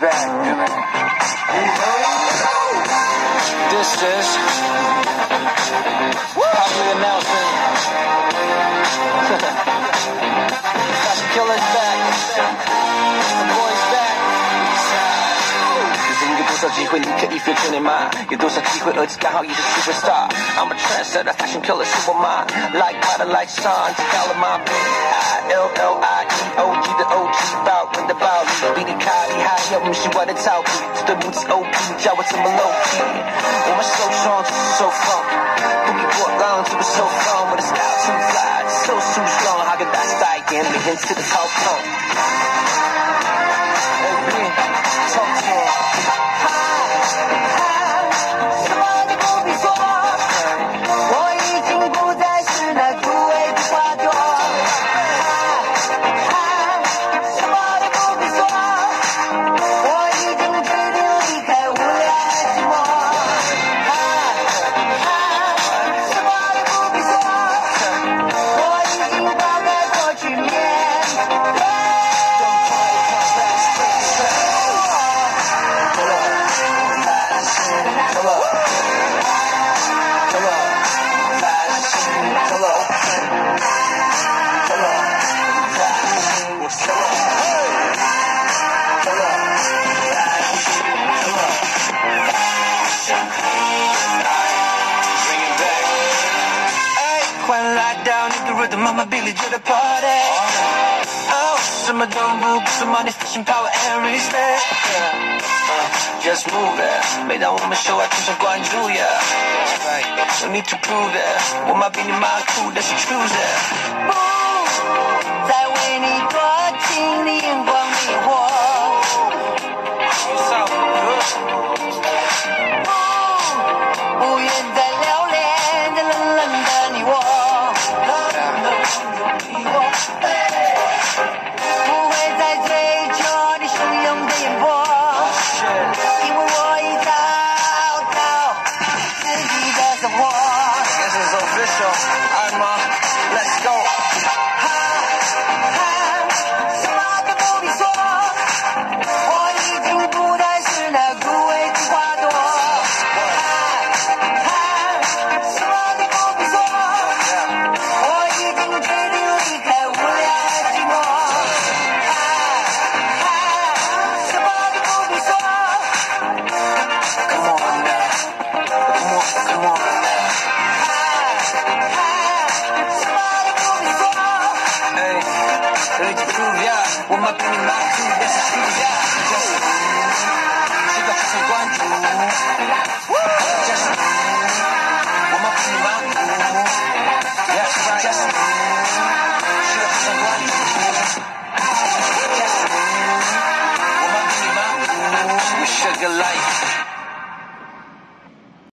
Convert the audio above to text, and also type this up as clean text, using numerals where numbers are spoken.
back. This is public announcement. Fashion Killer's back. The boys back. 人生有多少机会你可以 future 你妈？有多少机会儿子刚好也是 superstar？ I'm a trendsetter, fashion killer 是我妈。Like butter, like sun， 知道了吗 ？B-I-L-L-I-E-O-G 的 O-G， 爆文的暴力，比你卡厉害，又不是我的草皮，这对母子 O-P， 叫我怎么 low key？ 我们 so strong， 就是 so fun， 不比波浪，这不 so fun， 我的 style too fly， so strong， 还跟大赛点，每天吃的超胖。Mama Billy 就在 party， 哦，什么都不什么你 fashion power and respect， just move it， 每当我们秀爱全场关注 ，yeah，no need to prove it， 我妈比你妈酷，但是 choose it， 不再为你多情，你眼光迷惑，不愿再留恋这冷冷的你我。不会再追求你汹涌的眼波，因为我已找到自己的生活。This is official, I'm on, let's go. 什么都不必说，我已经不再是那枯萎的花朵。什么都不必说，我已经决定离开无聊的寂寞。什么都不必说。Come on now, come on now. 什么都不必说。Ready to prove ya， 我们比你妈酷，但是 true ya， 就是知道这是关注。